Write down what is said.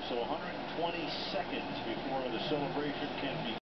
So 120 seconds before the celebration can begin.